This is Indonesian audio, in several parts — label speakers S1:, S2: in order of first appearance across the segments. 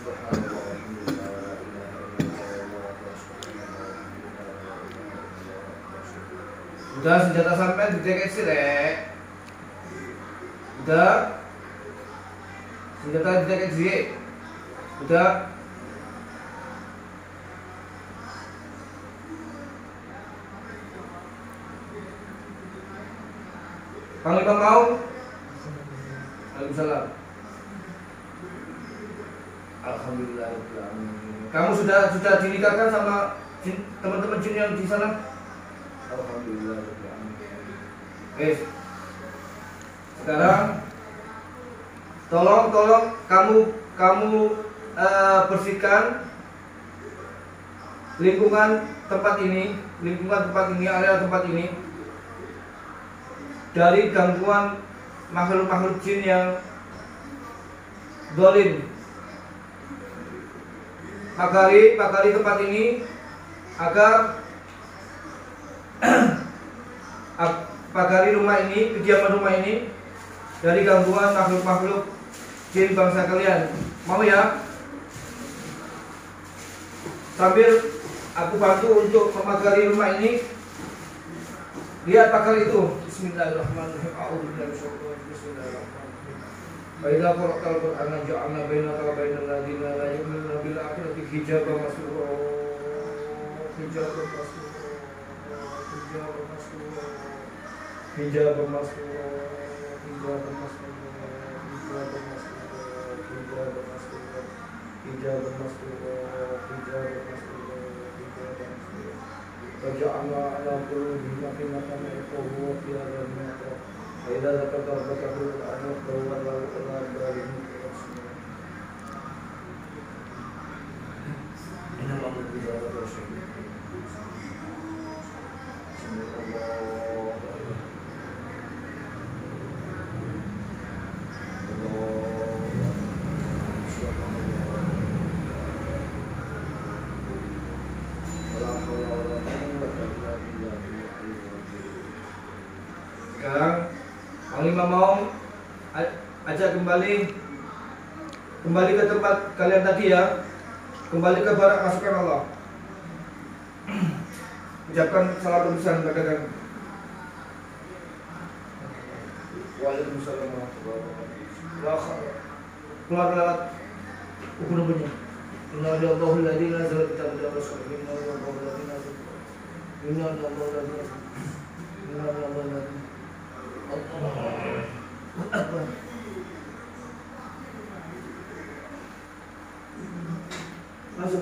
S1: Udah senjata sampai dijaket sih, Rek. Udah. Senjata dijaket sih. Udah. Panglima mau? Waalaikumsalam. Alhamdulillah. Kamu sudah dinikahkan sama teman-teman jin yang di sana? Alhamdulillah. Sekarang tolong kamu bersihkan lingkungan tempat ini, area tempat ini dari gangguan makhluk-makhluk jin yang zalim. Pagari tempat ini agar pagari rumah ini, kediaman rumah ini dari gangguan makhluk-makhluk jin bangsa kalian. Mau ya? Sambil aku bantu untuk memagari rumah ini. Lihat pagar itu. Bismillahirrahmanirrahim. Bismillahirrahmanirrahim. Baiklah, qara'al Qur'ana ja'alna bainaka wa bainal ladzina la yu'minuna bil akhirati hijaban mastura. Waja'alna ala qulubihim akinatan yafqahu wa fi adhanihim waqran. Fa idza zakarta rabbaka fil qur'ani fawallaw ila adbarihim yasjudun. Inna Allaha bidzalika basir. Sekarang Panglima mau ajak kembali ke tempat kalian tadi ya. Kembali ke barak, masukkan Allah. Ucapkan salam tebusan pada kami. Waalaikumsalam warahmatullahi wabarakatuh. Keluar lewat ukur bunyi. Inna lillahi alladzi nazala kitab al-rasul. Inna lillahi alladzi nazala. Inna lillahi alladzi nazala. Inna lillahi alladzi. Allahu Akbar. Masuk.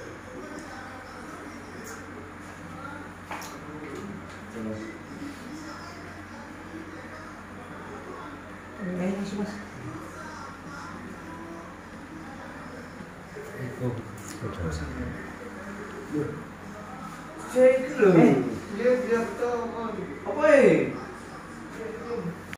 S1: Masuk, Mas. Cek dulu. Lihat tahu apa